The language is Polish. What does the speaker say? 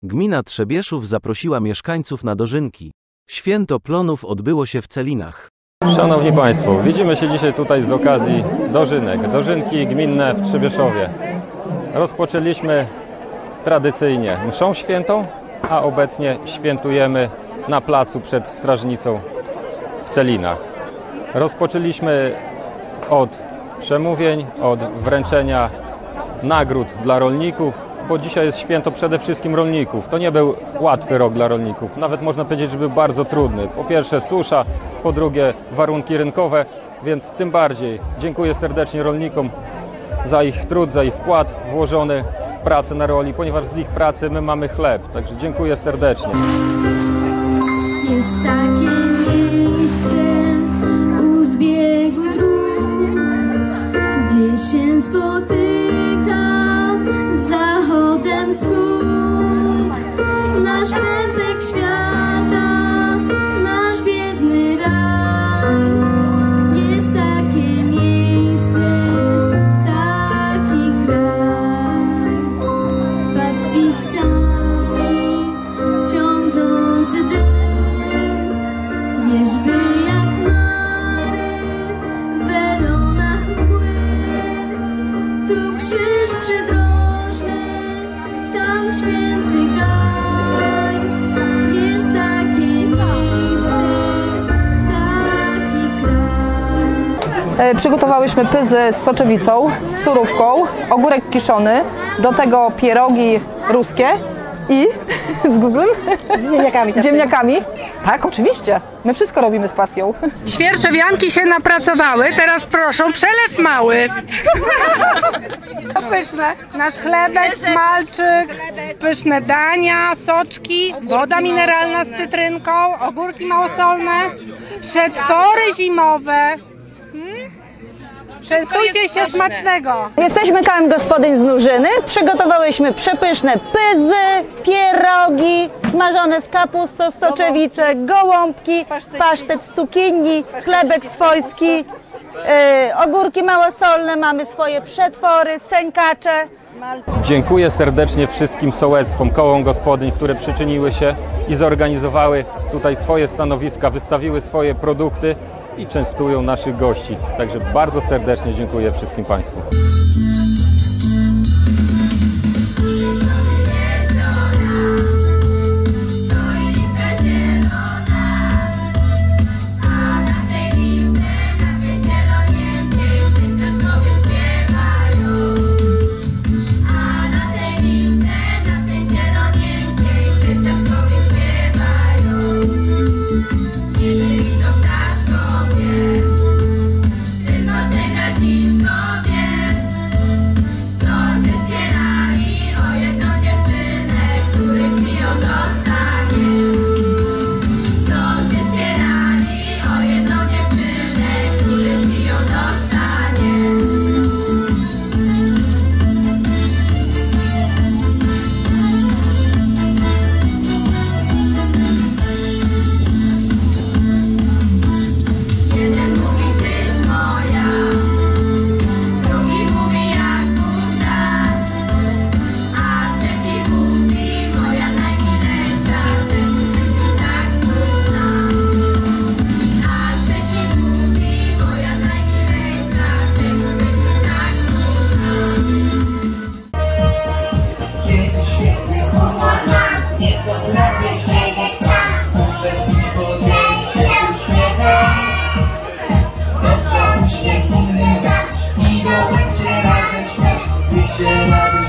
Gmina Trzebieszów zaprosiła mieszkańców na dożynki. Święto plonów odbyło się w Celinach. Szanowni Państwo, widzimy się dzisiaj tutaj z okazji dożynek. Dożynki gminne w Trzebieszowie. Rozpoczęliśmy tradycyjnie mszą świętą, a obecnie świętujemy na placu przed strażnicą w Celinach. Rozpoczęliśmy od przemówień, od wręczenia nagród dla rolników, bo dzisiaj jest święto przede wszystkim rolników. To nie był łatwy rok dla rolników, nawet można powiedzieć, że był bardzo trudny. Po pierwsze susza, po drugie warunki rynkowe, więc tym bardziej dziękuję serdecznie rolnikom za ich trud, za ich wkład włożony w pracę na roli, ponieważ z ich pracy my mamy chleb, także dziękuję serdecznie. Jest takie miejsce u zbiegu dróg, gdzie się spotyka z zachodem wschód. Nasz pępek świata, nasz biedny raj. Jest takie miejsce, taki kraj. Pastwiskami ciągnący dym, wierzby jak mary, welona mgły. Tu krzyż przydrożny, tam święty gaj. Jest takie miejsce, taki kraj. Przygotowałyśmy pyzy z soczewicą, z surówką, ogórek kiszony, do tego pierogi ruskie i z Googlem? Z ziemniakami. Z ziemniakami. Tak, oczywiście. My wszystko robimy z pasją. Świerczowianki się napracowały, teraz proszą przelew mały. Pyszne. Nasz chlebek, smalczyk, pyszne dania, soczki, woda mineralna z cytrynką, ogórki małosolne, przetwory zimowe. Częstujcie się, smacznego! Jesteśmy kołem gospodyń z Nurzyny. Przygotowałyśmy przepyszne pyzy, pierogi, smażone z kapustą, soczewice, gołąbki, pasztet z cukinii, chlebek swojski, ogórki małosolne, mamy swoje przetwory, sękacze. Dziękuję serdecznie wszystkim sołectwom, kołom gospodyń, które przyczyniły się i zorganizowały tutaj swoje stanowiska, wystawiły swoje produkty i częstują naszych gości. Także bardzo serdecznie dziękuję wszystkim Państwu. I do łez się razem śmiać, niech się